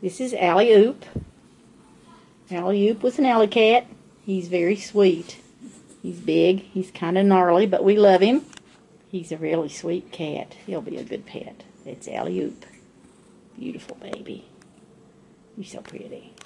This is Allie Oop. Allie Oop was an alley cat. He's very sweet. He's big. He's kind of gnarly, but we love him. He's a really sweet cat. He'll be a good pet. It's Allie Oop. Beautiful baby. You're so pretty.